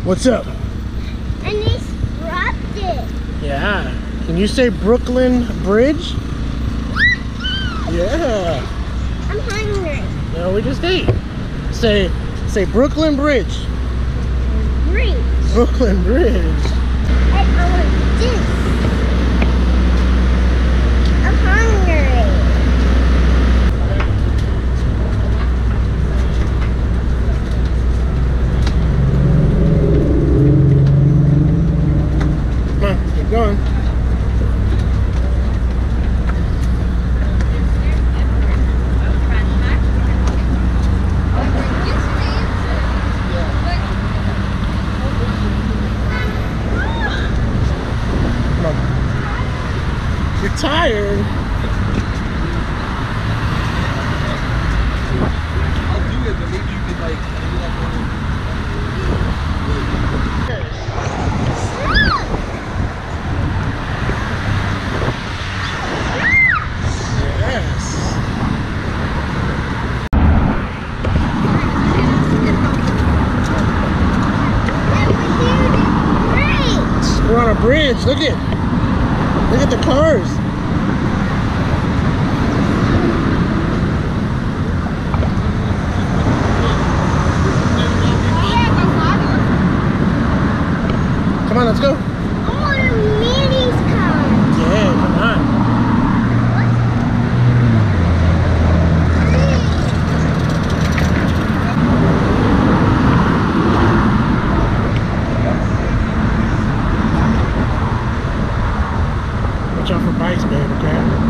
What's up? And they scrubbed it. Yeah. Can you say Brooklyn Bridge? Yeah. I'm hungry. No, we just ate. Say Brooklyn Bridge. Bridge. Brooklyn Bridge. And I want this. I'm hungry. Come on, keep going. You're tired. I'll do it, but maybe you could like maybe like Yes. We're on a bridge. Look at the cars. Come on, let's go. Oh, the Minnie's car. Yeah, come on. Watch out for bikes, babe, okay?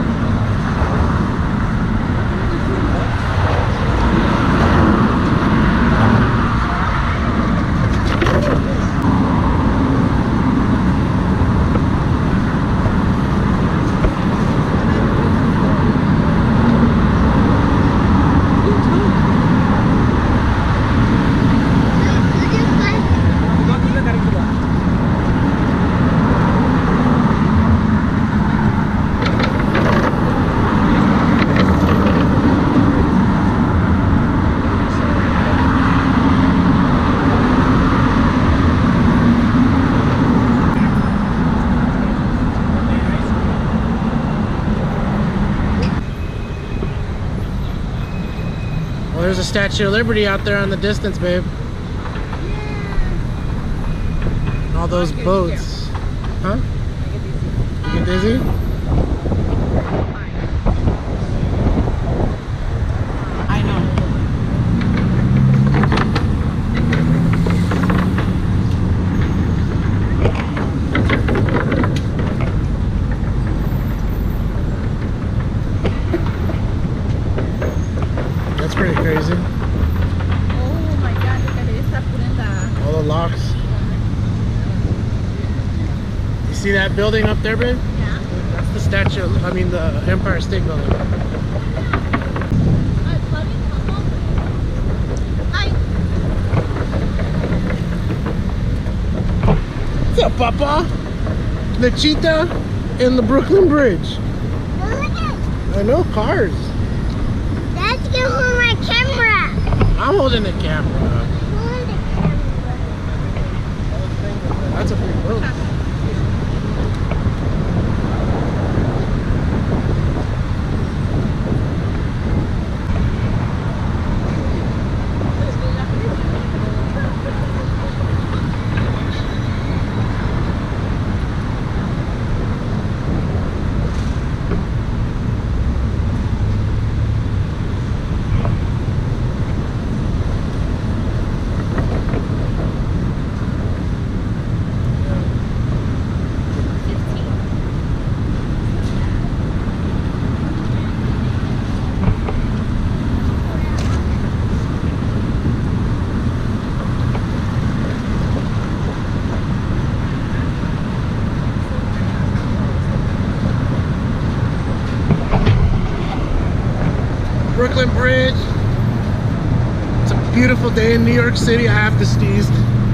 Well, there's a Statue of Liberty out there in the distance, babe. And all those boats. Huh? You get dizzy? I know. That's pretty crazy. Oh my God, look at this. Está poniendo. All the locks. You see that building up there, babe? Yeah. That's the statue, I mean the Empire State Building. What's up, Papa? The cheetah and the Brooklyn Bridge. I know, cars. Let's go hold my camera. I'm holding the camera. Hold the camera. That's a big boat. Brooklyn Bridge. It's a beautiful day in New York City. I have to sneeze.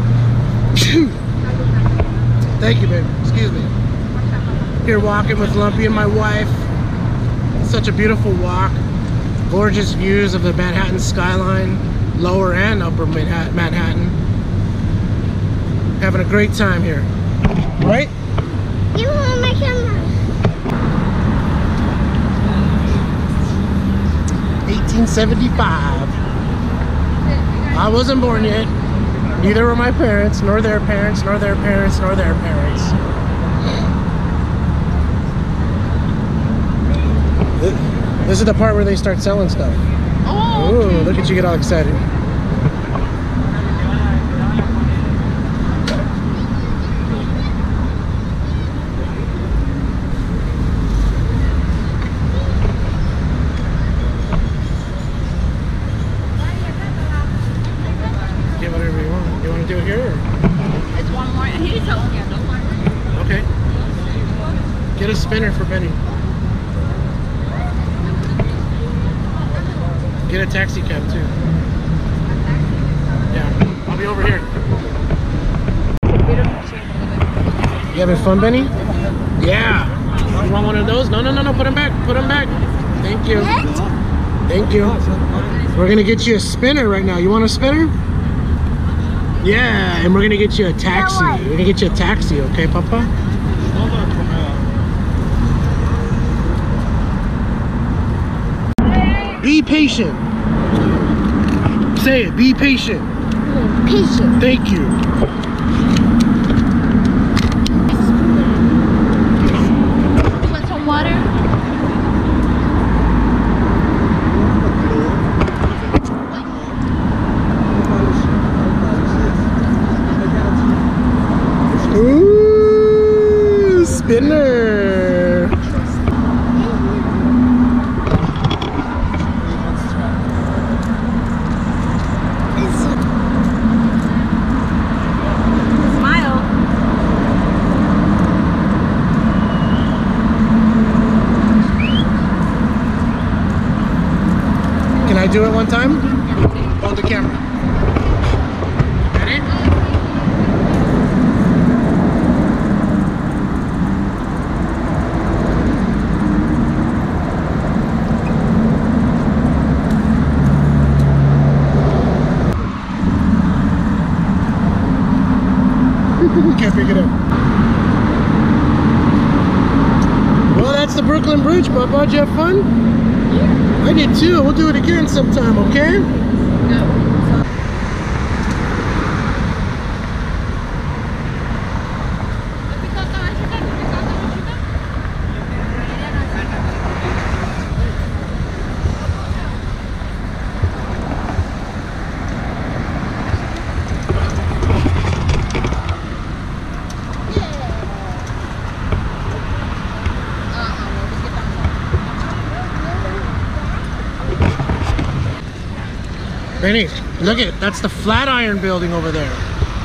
Thank you, babe. Excuse me. Here walking with Lumpy and my wife. It's such a beautiful walk. Gorgeous views of the Manhattan skyline, lower and upper Manhattan. having a great time here. Right? You hold my camera. 1875. I wasn't born yet. Neither were my parents, nor their parents, nor their parents, nor their parents. This is the part where they start selling stuff. Oh, Ooh, okay. look at you get all excited. Get whatever you want. You want to do it here? Or? It's one more. He's telling you, don't worry. Okay. Get a spinner for Benny. Get a taxi cab too. Yeah, I'll be over here. You having fun, Benny? Yeah. You want one of those? No, no, no, no. Put them back. Put them back. Thank you. Thank you. We're gonna get you a spinner right now. You want a spinner? Yeah, and we're gonna get you a taxi. We're gonna get you a taxi, okay, Papa? Be patient. Say it. Be patient. Patient. Thank you. You want some water? Ooh, spinner. Smile. Can I do it one time? Hold the camera. Ready? Can't pick it up. Well, that's the Brooklyn Bridge, Papa. Did you have fun? Yeah. I did too. We'll do it again sometime, okay? Benny, look at that's the Flatiron building over there.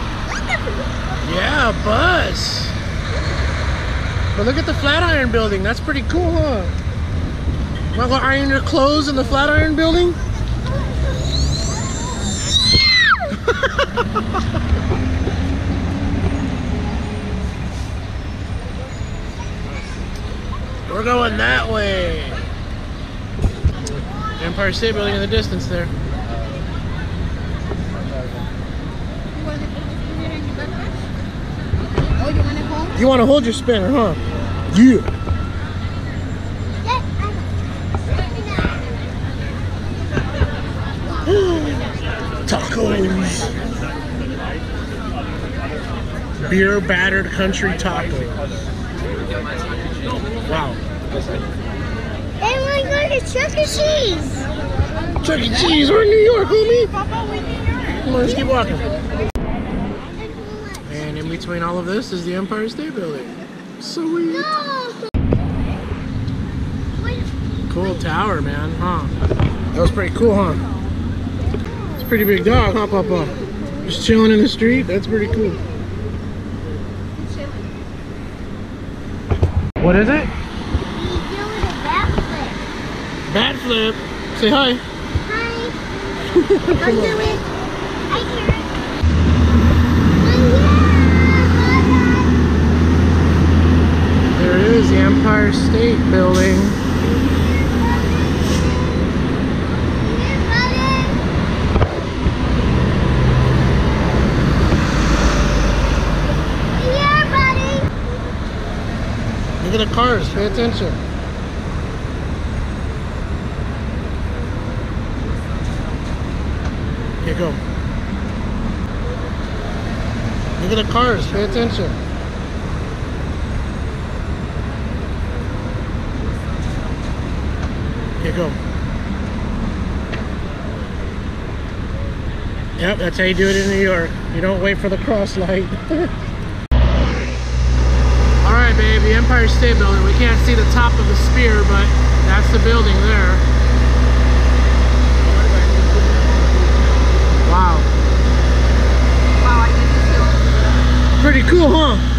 Yeah, bus. But look at the Flatiron building. That's pretty cool, huh? Want to go iron your clothes in the Flatiron building? We're going that way. Empire State Building in the distance there. Oh, you want it home? You want to hold your spinner, huh? Yeah. Tacos. Beer battered country tacos. Wow. Then we're going to Chuck E. Cheese. Chuck E. Cheese, we're in New York, homie. Come on, let's keep walking. And in between all of this is the Empire State Building. Sweet. No. Cool tower, man, huh? That was pretty cool, huh? It's a pretty big dog, huh, Papa? Just chilling in the street. That's pretty cool. What is it? He's doing a backflip. Bat flip. Say hi. Hi. Don't do it. I hear it. There it is, the Empire State Building. Look at the cars. Pay attention. Okay, go. Look at the cars. Pay attention. Okay, go. Yep, that's how you do it in New York. You don't wait for the cross light. Alright, babe, the Empire State Building. We can't see the top of the sphere, but that's the building there. Wow. Wow, I didn't feel. Pretty cool, huh?